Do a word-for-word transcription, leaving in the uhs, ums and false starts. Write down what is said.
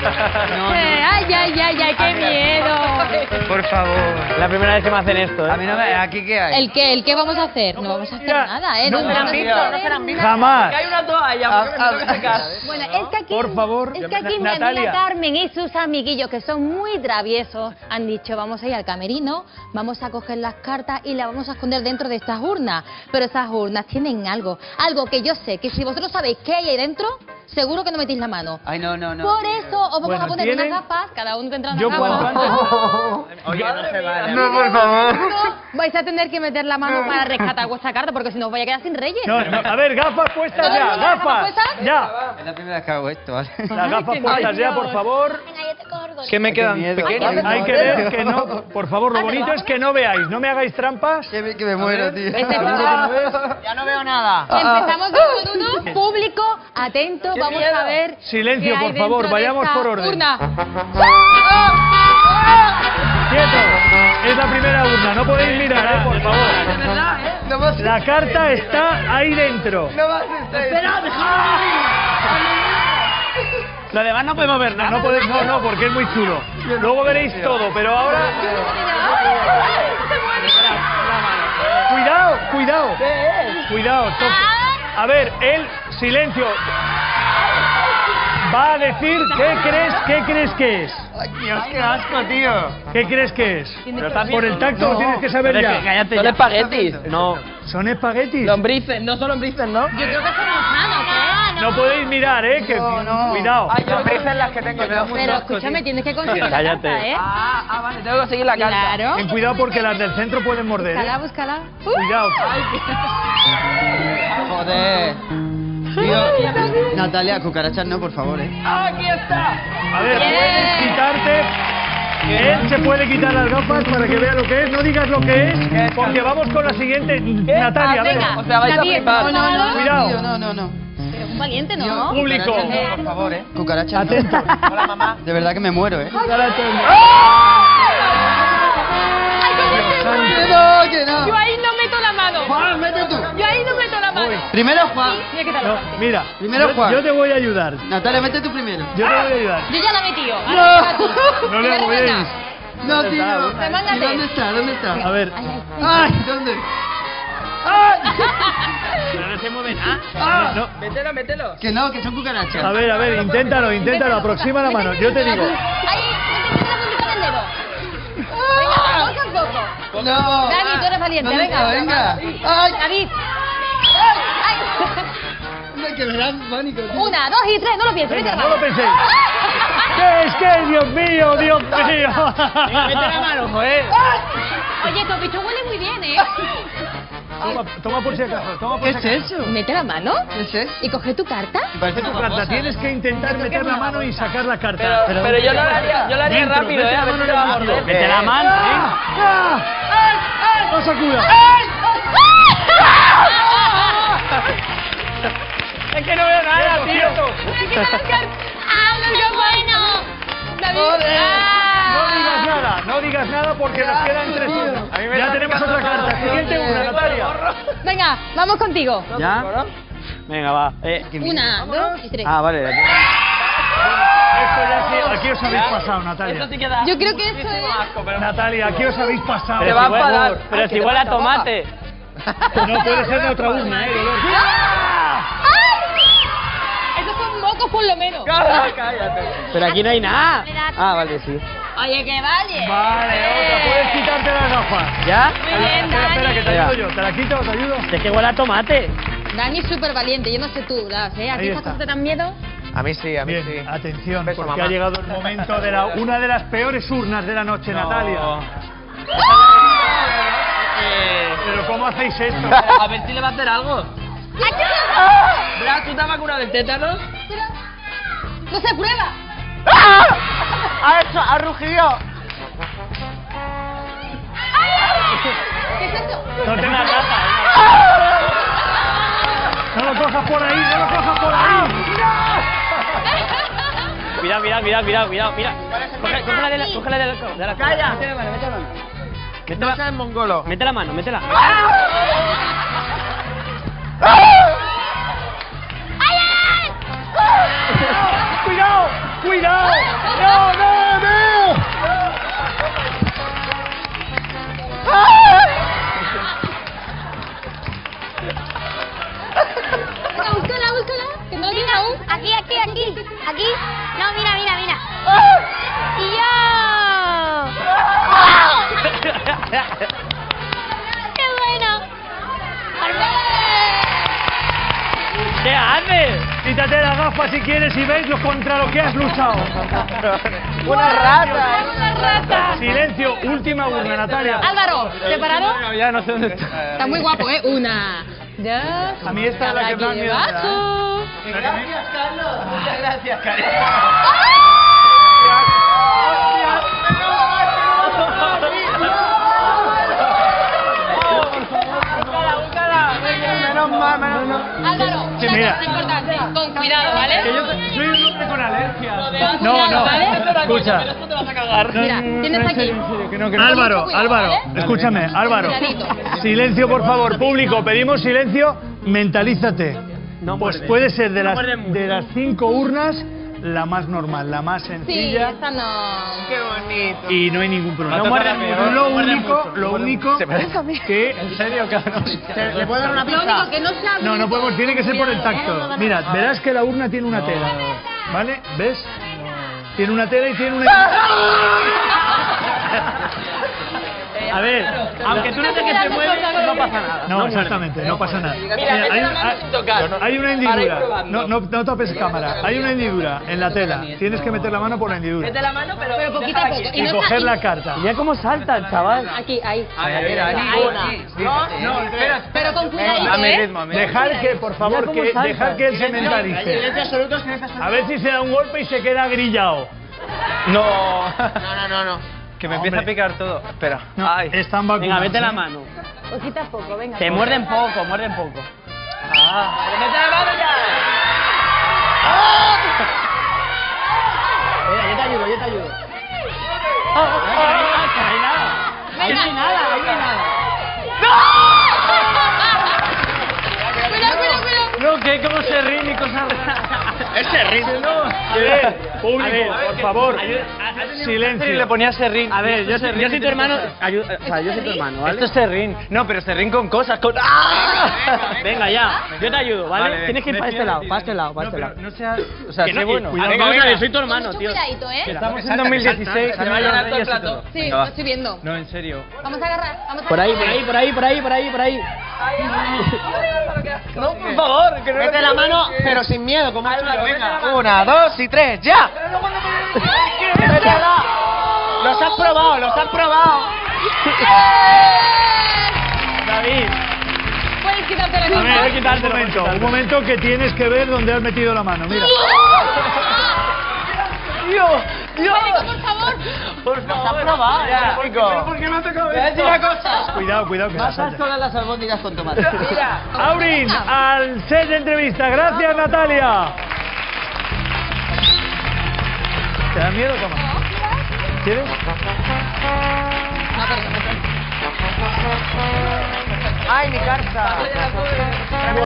no. Ay, ay, ay, ay, qué miedo. Por favor. La primera vez que me hacen esto, ¿eh? A mí no me... ¿Aquí qué hay? ¿El qué? ¿El qué vamos a hacer? No vamos a hacer nada, ¿eh? No No, serán no, vistos, no, no serán vistos. Jamás. Hay una toalla, porque me tengo que secar. Bueno, es que aquí, Por favor, es que aquí mi Natalia. amiga Carmen y sus amiguillos, que son muy traviesos, han dicho, vamos a ir al camerino, vamos a coger las cartas y las vamos a esconder dentro de estas urnas. Pero esas urnas tienen algo, algo que yo sé, que si vosotros sabéis qué hay ahí dentro, seguro que no metéis la mano. Ay, no, no, no. Por eso os vamos Bueno, a poner ¿tienen? unas gafas, cada uno tendrá una Yo cuanto gafa. antes... Oye, no se vale. No, por favor. Vais a tener que meter la mano para rescatar vuestra carta, porque si no os vais a quedar sin reyes. No, no, a ver, gafas puestas ¿Todo el ya, mundo las gafas gafas. puestas? Ya. Es la primera vez que hago esto, ¿vale? Las gafas puestas ya, por favor. Venga, yo te corro. Que me quedan miedo. pequeñas. Hay que ver que no... Por favor, lo bonito es que no veáis, no me hagáis trampas. Que me, que me muero, tío. Ya no veo nada. Empezamos con uno, público, atento, vamos miedo. a ver. Silencio, qué hay por favor, dentro de vayamos esta por orden. urna. ¡Quieto! Es la primera urna, no podéis mirar, ¿eh? Por favor. No vas a... La carta está ahí dentro. No vas a estar... ¡Espera, Lo demás no podemos ver No, nada. no podéis, no, no, porque es muy chulo. Luego veréis todo, pero ahora... Cuidado, cuidado. Cuidado. to- A ver, él, silencio. Va a decir, ¿qué crees, qué crees que es? Ay, Dios, qué asco, tío. ¿Qué crees que es? Pero está bien, Por el tacto lo no. tienes que saber Pero es ya. que cállate. Son espaguetis. No. ¿Son espaguetis? Lombrices, no son lombrices, ¿no? Yo creo que son gusanos, ¿eh? No podéis mirar, ¿eh? Que, No, no. Cuidado. Hay lombrices las que tengo yo. Pero escúchame, tienes que conseguir la Cállate. carta, ¿eh? Ah, ah, vale, tengo que seguir la carta. Claro. Ten cuidado porque las del centro pueden morder, Búscala, ¿eh? búscala. Uh. Cuidado. Joder. Tío, Natalia, cucarachas no, por favor, eh. ¡Aquí está! A ver, Bien. puedes quitarte. Él se puede quitar las gafas para que vea lo que es. No digas lo que es, porque vamos con la siguiente. Natalia, a ver. Venga, O sea, vais a David, flipar. no, no, no. Cuidado. Tío, no, no, no. Pero un valiente, Tío, ¿no? Público. cucarachas no, por favor, eh. Cucarachas no. Atentos. Hola, mamá. De verdad que me muero, eh. Que no, que no. Yo ahí no meto la mano. Juan, vete tú. Yo ahí no meto la mano. Primero Juan. Mira qué tal. No, mira. Primero yo, Juan. yo te voy a ayudar. Natalia, vete tú primero. Yo te voy a ayudar. Yo ya la he metido. No. No le movéis. No, tío. Remángate. ¿Y ¿Dónde está? ¿Dónde está? A ver. Ay, ¿dónde? Pero no se mueve nada. No. Mételo, mételo. Que no, que son cucarachas. A ver, a ver, inténtalo, inténtalo. Aproxima la mano. Yo te digo. Ahí, métete la puntita del dedo. Venga, poco a poco. No. David, tú eres valiente, ¿Dónde venga. está? Venga. Ay, David. ay, que me da pánico, tío. Una, dos y tres, no lo pienses. Venga, vete no la lo mano. penséis. ¿Qué es? ¿Qué es? Dios mío, Dios mío. Venga, mete la mano, joder. Oye, estos bichos huelen muy bien, ¿eh? Toma, toma por si acaso. Toma por ¿Qué si es acaso. eso? Mete la mano ¿Qué es eso? y coge tu carta. Parece Tu carta. Tienes que intentar meter la mano y sacar la carta. Pero, pero yo lo haría, yo lo haría Dentro, rápido, mete ¿eh? la A ver mano si en te va a el morder. disco. Mete la mano, ¿eh? ¡Ah! ¡No sacuda! Es que no veo nada, tío. Quieto. ¡Ah, qué bueno! David. No digas nada, no digas nada porque nos quedan tres turnos. A mí me Ya está tenemos picando otra la carta. mano. Siguiente una, Natalia. Venga, vamos contigo. ¿Ya? Venga, va. Eh. Una, dos y tres. Ah, vale. Esto ya sí, aquí os habéis pasado, Esto Natalia. sí que da Yo creo que esto muchísimo es- asco, pero... Natalia, aquí os habéis pasado. Te va a enfadar. Pero si huele a tomate. No puede ser de otra urna, eh, dolor. Esos son mocos por lo menos. Cállate. Pero aquí no hay nada. Ah, vale, sí. Oye, que vale. Vale, otra, puedes quitarte las gafas. ¿Ya? Muy bien, Espera, espera, que te Venga. ayudo yo. ¿Te la quito o te ayudo? Es que huele a tomate. Dani es súper valiente, yo no sé tú, Blas, ¿eh? ¿A ti Ahí estas está. cosas te dan miedo? A mí sí, a mí Bien, sí. atención, Beso, porque mamá. ha llegado el momento de la, una de las peores urnas de la noche, Natalia. Eh, Pero ¿cómo hacéis esto? a ver si le va a hacer algo. Blas, ¿tú te has vacunado del tétanos? ¡No se prueba! ¡Ha hecho! ¡Ha rugido! ¿Qué es esto? No te una rata. No lo cojas por ahí, no lo cojas por ahí. Mira, mira, mira, mira, mira, mira. Coge, cógela de la, cógela de la, de la ¡Calla! Mete la mano, mete la mano. Mete la, en mongolo. Mete la mano, métela. ¡Cuidado! ¡Cuidado! ¡No, no, no! Venga, búscala, búscala. Que no tiene aún. Aquí, aquí, aquí. Aquí. No, mira, mira, mira. Y yo. ¡Qué bueno! ¿Qué haces? Quítate las gafas si quieres y veis lo contra lo que has luchado. ¡Una rata! ¡Una rata! Silencio, última urna, Natalia. Álvaro, ¿preparado? Ya no sé dónde está. Está muy guapo, ¿eh? Una, dos... A mí esta es la que Aquí más miedo me da. debajo. Gracias, Carlos. Muchas gracias, Carlos. Menos mal, menos mal. Álvaro, Sí, una mira. cosa importante. Con cuidado, ¿vale? Soy un hombre con alergia. Con No, cuidado, no, ¿vale? escucha. Mira, tienes aquí. Álvaro, Cuidado, Álvaro, ¿vale? escúchame, Álvaro. Cuidadito. Silencio, por favor, público. Pedimos silencio. Mentalízate. No Pues muerde. puede ser de No las, muerde mucho. de las cinco urnas la más normal, la más Sí, sencilla. esta no... ¡Qué bonito! Y no hay ningún problema. No muerde mucho, Lo no muerde único, mucho. lo único que ¿En serio, cabrón? ¿Le puedo dar una Lo único pista? que no se ha no, no podemos, tiene que ser por el tacto. Mira, verás que la urna tiene una tela, ¿vale? ¿Ves? Tiene una tela y tiene una. A ver, aunque tú no te que se mueve, no pasa nada. No, muerde. exactamente, no pasa nada. Mira, Mira, mete hay, la mano hay- sin tocar. hay una Para ir hendidura. probando. No, no, no tapes cámara. Hay una hendidura en la tela. Tienes que meter la mano por la hendidura. la mano, pero... Pero poquito a poco. Y no coger está- la carta. Mira cómo salta el chaval. Aquí, ahí. Ahí, ahí. No, no, espera. Pero con cuidadito, Dame ¿eh? ritmo, me. Dejar que, por favor, Mira cómo que, salta. dejar que él se mentalice. Silencio absoluto, silencio absoluto. A ver si se da un golpe y se queda grillado. No. No, no, no, no. Que me Hombre. empieza a picar todo. Espera. No, Ay. están vacunados, Venga, mete la ¿eh? mano. Poquito a poco, venga. Te muerden poco, muerden poco. Ah. ¡Mete la mano ya! Mira, yo te ayudo, yo te ayudo. Oh, oh, oh, oh, ahí nada. Ahí no hay nada, ahí no hay nada. Cuidado, cuidado, cuidado. No, que cómo se ríen y cosas raras. Ese ritmo, no. Bien, público, por favor, Y silencio. le ponía serrín. A ver, yo, soy- yo soy tu hermano. Ayuda, o sea, yo soy tu hermano, ¿vale? Esto es serrín. No, pero serrín con cosas, con. ¡Ah! Venga, ya. Yo te ayudo, ¿vale? Vale, Tienes que ir para este lado, para este lado, para No, este pero lado. no sea. O sea, que no, sé bueno. cuidado, Venga, venga. venga, soy tu hermano, Mucho tío. cuidadito, ¿eh? Estamos en dos mil dieciséis, se va a llenar todo el plato. Sí, lo estoy viendo. No, en serio. Vamos a agarrar, vamos a Por ahí, agarrar. por ahí, por ahí, por ahí, por ahí, por ahí. No, por favor, que no. Mete la mano, pero sin miedo, como tú. Venga, una, dos y tres, ¡ya! Métela. Los has probado, los has probado. David. Puedes quitarte la A ver, cámara. Voy a quitarte, un momento, voy a un momento que tienes que ver dónde has metido la mano, mira. Dios, Dios. Por favor. Por Los has favor. probado, Ya, chico. ¿por qué me ha tocado Te voy a decir una cosa. Cuidado, cuidado que la Vas a salta. solas las albóndigas con tomate. Mira. Aurin, al set de entrevista. Gracias, Natalia. ¿Te da miedo, toma? ¿Quieres? ¡Ay, mi carta!